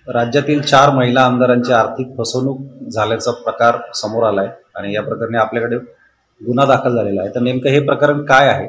राज्यातील 4 महिला आमदारांची आर्थिक फसवणूक झाल्याचा प्रकार समोर आलाय आणि या प्रकरणी आपल्याकडे गुन्हा दाखल झालेला आहे. तर नेमकं हे प्रकरण काय आहे?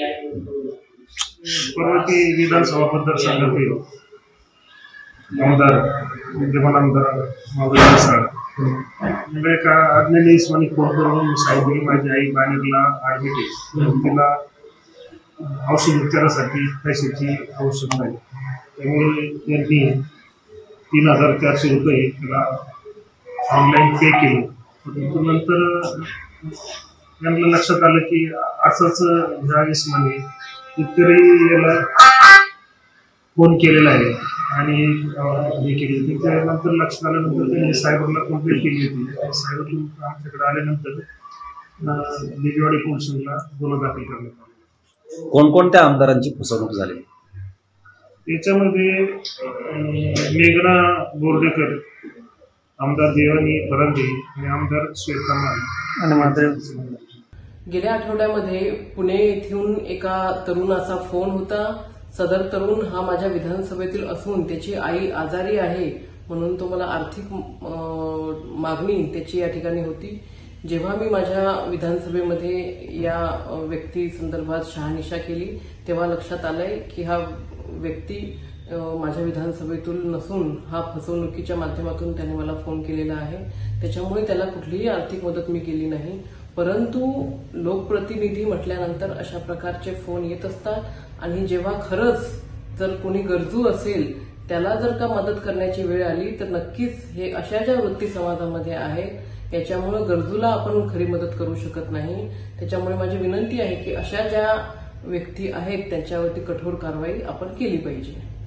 पर्वती विधानसभा मतदारसंघातील आमदार विद्यमान आमदार मावळे सर म्हणजे एका अज्ञानी इसमानी फोन करून साहेब माझी आई बाणेरला ॲडमिट आहे, तिला औषध उपचारासाठी पैशाची आवश्यकता आहे, त्यामुळे त्यांनी 3,400 रुपये तिला ऑनलाईन पे केले. परंतु नंतर त्यांना लक्षात आलं की असंच ह्या इसमाने इतरही याला फोन केलेला आहे आणि हे केली होती. त्यानंतर लक्षात आल्यानंतर त्यांनी सायबरला कंप्लेंट केली होती. सायबरला आमच्याकडे आल्यानंतर देवीवाडी पोलिसांना गुन्हा दाखल करण्यात आला. कोणकोणत्या आमदारांची फसवणूक झाली? त्याच्यामध्ये मेघना बोर्डेकर, आमदार देवानी फरांदे आणि आमदार श्वेता मान. गेल्या आठवड्यामध्ये पुणे येथून एका तरुणाचा फोन होता. सदर तरुण हा माझ्या विधानसभेतील असून त्याची आई आजारी आहे म्हणून तो मला आर्थिक मागणी त्याची या ठिकाणी होती. जेव्हा मी माझ्या विधानसभेमध्ये या व्यक्ती संदर्भात शहानिशा केली तेव्हा लक्षात आलंय की हा व्यक्ती माझ्या विधानसभेतून नसून हा फसवणुकीच्या माध्यमातून त्याने मला फोन केलेला आहे. त्याच्यामुळे त्याला कुठलीही आर्थिक मदत मी केली नाही. परंतु लोकप्रतिनिधी म्हटल्यानंतर अशा प्रकारचे फोन येत असतात आणि जेव्हा खरंच जर कोणी गरजू असेल त्याला जर का मदत करण्याची वेळ आली तर नक्कीच हे अशा ज्या वृत्ती समाजामध्ये आहेत याच्यामुळे गरजूला आपण खरी मदत करू शकत नाही. त्याच्यामुळे माझी विनंती आहे की अशा ज्या व्यक्ती आहेत त्यांच्यावरती कठोर कारवाई आपण केली पाहिजे.